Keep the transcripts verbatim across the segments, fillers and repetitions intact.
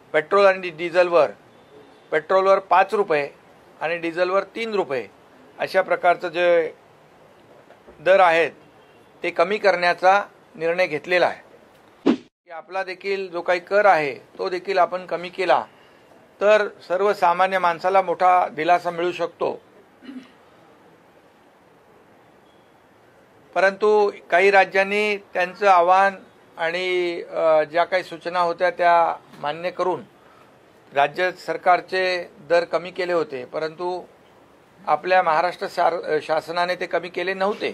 Petrol आणि डिझेलवर पेट्रोलवर पाच रुपये आणि डिझेलवर तीन रुपये अशा प्रकारचं जे दर आहेत ते कमी करण्याचा निर्णय घेतलेला आहे की आपला देखील जो काही कर आहे तो देखील आपण कमी केला तर सर्वसामान्य माणसाला मोठा दिलासा मिळू शकतो। परंतु काही राज्यांनी त्यांचं आव्हान आणि ज्या काही सूचना होत्या त्या मान्य करून राज्य सरकारचे दर कमी केले होते, परंतु आपल्या महाराष्ट्र शासनाने ते कमी केले नव्हते।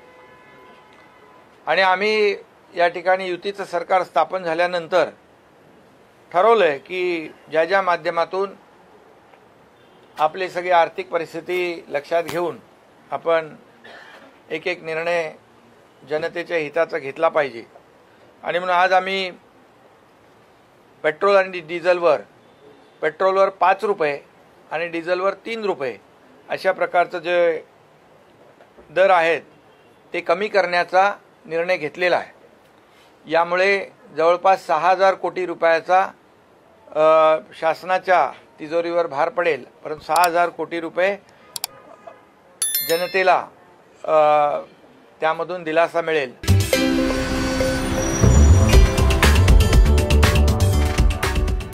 आणि आम्ही या ठिकाणी युतीचं सरकार स्थापन झाल्यानंतर ठरवलंय की ज्या ज्या माध्यमातून आपली सगळी आर्थिक परिस्थिती लक्षात घेऊन आपण एक एक निर्णय जनतेच्या हिताचा घेतला पाहिजे। आणि म्हणून आज आम्ही पेट्रोल आणि डिझेलवर पेट्रोलवर पाच रुपये आणि डिझेलवर तीन रुपये अशा प्रकारचं जे दर आहेत ते कमी करण्याचा निर्णय घेतलेला आहे। यामुळे जवळपास सहा हजार कोटी रुपयाचा शासनाच्या तिजोरीवर भार पडेल, परंतु सहा हजार कोटी रुपये जनतेला त्यामधून दिलासा मिळेल।